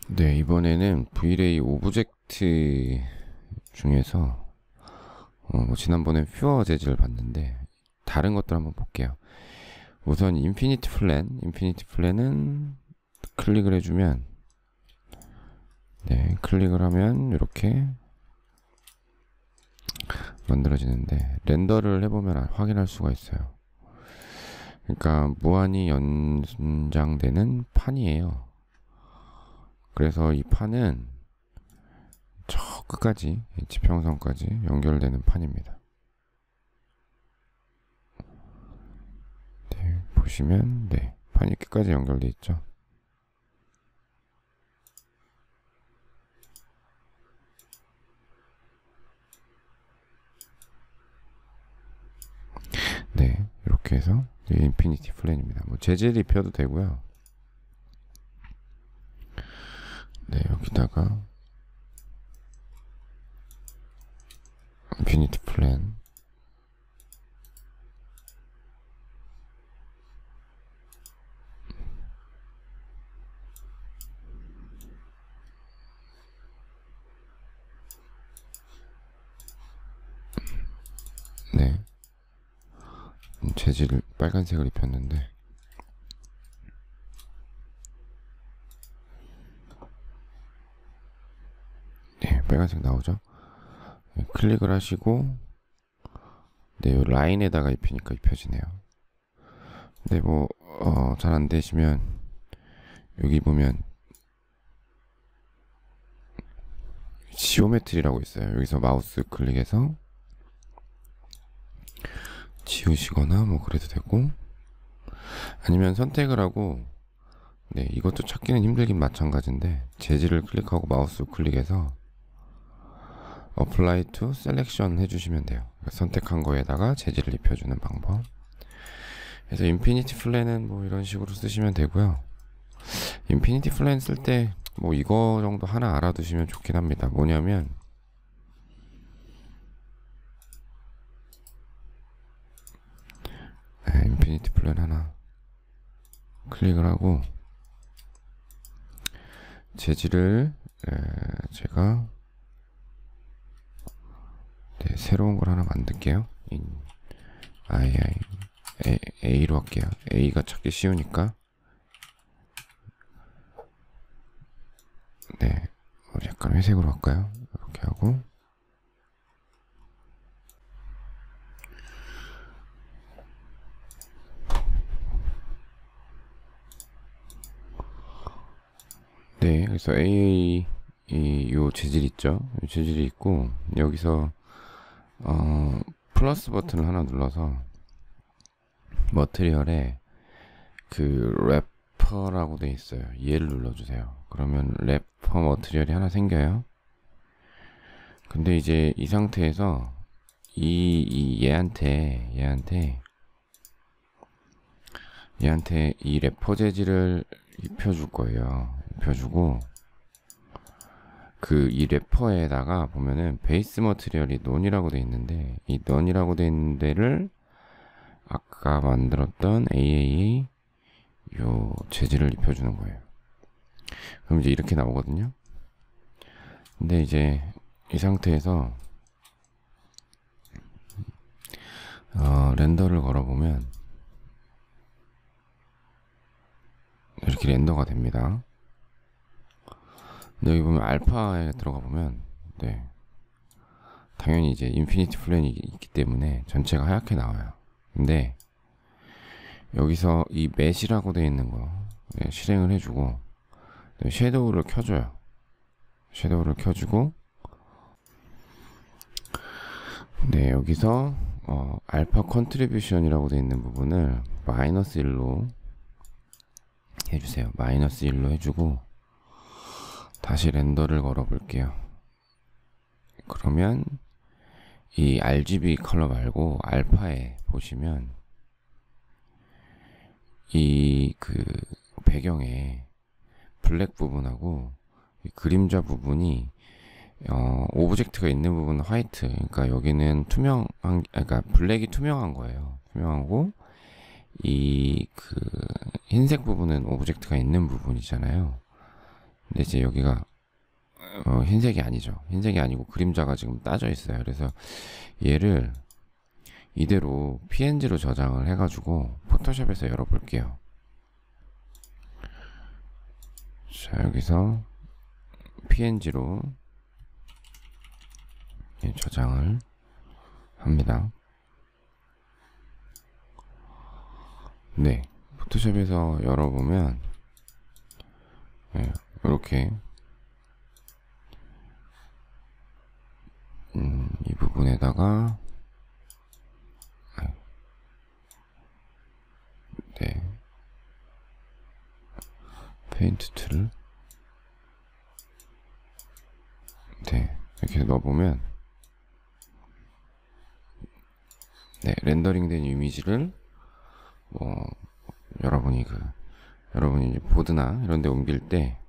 네, 이번에는 V-Ray 오브젝트 중에서 지난번에 퓨어 재질을 봤는데 다른 것들 한번 볼게요. 우선 인피니티 플랜은 클릭을 해주면 네, 클릭을 하면 이렇게 만들어지는데 렌더를 해보면 확인할 수가 있어요. 그러니까 무한히 연장되는 판이에요. 그래서 이 판은 저 끝까지 지평선까지 연결되는 판입니다. 네, 보시면 네, 판이 끝까지 연결되어 있죠. 네, 이렇게 해서 인피니티 플랜입니다. 뭐 재질 입혀도 되고요. 네, 여기다가 인피니티 플랜 네, 재질을 빨간색을 입혔는데 네, 빨간색 나오죠. 네, 클릭을 하시고 네, 요 라인에다가 입히니까 입혀지네요. 근데 뭐 잘 안 되시면 여기 보면 지오메트리라고 있어요. 여기서 마우스 클릭해서 지우시거나 뭐 그래도 되고, 아니면 선택을 하고 네, 이것도 찾기는 힘들긴 마찬가지인데 재질을 클릭하고 마우스 클릭해서 Apply to Selection 해주시면 돼요. 선택한 거에다가 재질을 입혀주는 방법. 그래서 인피니티 플랜은 뭐 이런 식으로 쓰시면 되고요. 인피니티 플랜 쓸 때 뭐 이거 정도 하나 알아두시면 좋긴 합니다. 뭐냐면 네, 인피니티 플랜 하나 클릭을 하고 재질을 제가 네, 새로운 걸 하나 만들게요. A로 할게요. A가 찾기 쉬우니까. 네, 약간 회색으로 할까요? 이렇게 하고 네, 그래서 요 재질 있죠? 요 재질이 있고 여기서 플러스 버튼을 하나 눌러서 머티리얼에 그 래퍼라고 돼 있어요. 얘를 눌러주세요. 그러면 래퍼 머티리얼이 하나 생겨요. 근데 이제 이 상태에서 얘한테 이 래퍼 재질을 입혀줄 거예요. 입혀주고 그 이 래퍼에다가 보면은 베이스 머티리얼이 넌이라고 돼 있는데 이 넌이라고 돼 있는 데를 아까 만들었던 AAA 요 재질을 입혀주는 거예요. 그럼 이제 이렇게 나오거든요. 근데 이제 이 상태에서 렌더를 걸어보면 이렇게 렌더가 됩니다. 근데 여기 보면 알파에 들어가 보면 네, 당연히 이제 인피니티 플랜이 있기 때문에 전체가 하얗게 나와요. 근데 여기서 이 맷이라고 되어 있는 거 네, 실행을 해주고 네, 섀도우를 켜줘요. 섀도우를 켜주고 네, 여기서 알파 컨트리뷰션이라고 되어 있는 부분을 마이너스 1로 해주세요. 마이너스 1로 해주고 다시 렌더를 걸어 볼게요. 그러면 이 RGB 컬러 말고 알파에 보시면 이 그 배경에 블랙 부분하고 이 그림자 부분이 오브젝트가 있는 부분은 화이트, 그러니까 여기는 투명한, 그러니까 블랙이 투명한 거예요. 투명하고 이 그 흰색 부분은 오브젝트가 있는 부분이잖아요. 근데 이제 여기가 흰색이 아니죠. 흰색이 아니고 그림자가 지금 따져 있어요. 그래서 얘를 이대로 PNG로 저장을 해가지고 포토샵에서 열어볼게요. 자, 여기서 PNG로 저장을 합니다. 네, 포토샵에서 열어보면 이렇게 이 부분에다가 페인트 툴을 이렇게 넣어보면 렌더링된 이미지를 여러분이 이제 보드나 이런 데 옮길 때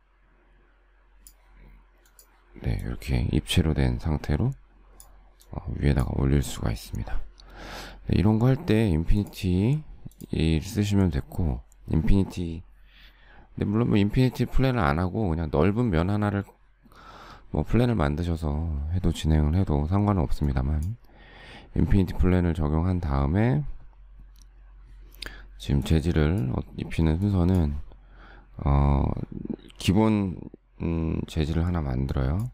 이렇게 입체로 된 상태로 위에다가 올릴 수가 있습니다. 이런 거 할 때 인피니티 쓰시면 됐고, 근데 물론 인피니티 플랜을 안 하고 그냥 넓은 면 하나를 플랜을 만드셔서 진행을 해도 상관은 없습니다만, 인피니티 플랜을 적용한 다음에 지금 재질을 입히는 순서는 기본 재질을 하나 만들어요.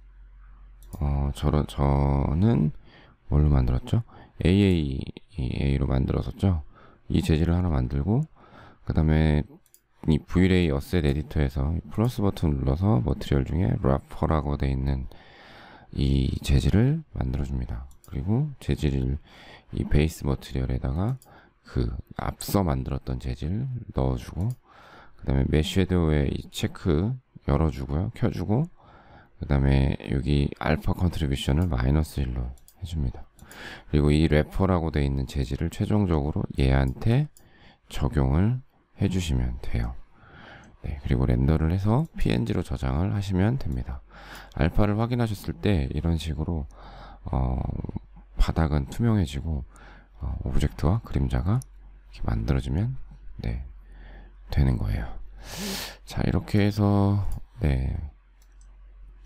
저는 뭘로 만들었죠? AA로 만들었었죠. 이 재질을 하나 만들고, 그 다음에 이 V-Ray 어셋 에디터에서 플러스 버튼 눌러서 머티리얼 중에 래퍼라고 되어 있는 이 재질을 만들어줍니다. 그리고 재질을 이 베이스 머티리얼에다가 그 앞서 만들었던 재질 넣어주고, 그 다음에 메쉬 섀도우의 이 체크 열어주고요, 켜주고, 그 다음에 여기 알파 컨트리뷰션을 -1로 해줍니다. 그리고 이 래퍼라고 되어 있는 재질을 최종적으로 얘한테 적용을 해주시면 돼요. 그리고 렌더를 해서 PNG로 저장을 하시면 됩니다. 알파를 확인하셨을 때 이런 식으로 바닥은 투명해지고 오브젝트와 그림자가 이렇게 만들어지면 되는 거예요. 자, 이렇게 해서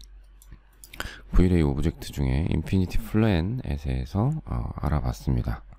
V-Ray 오브젝트 중에 인피니티 플랜에 대해서 알아봤습니다.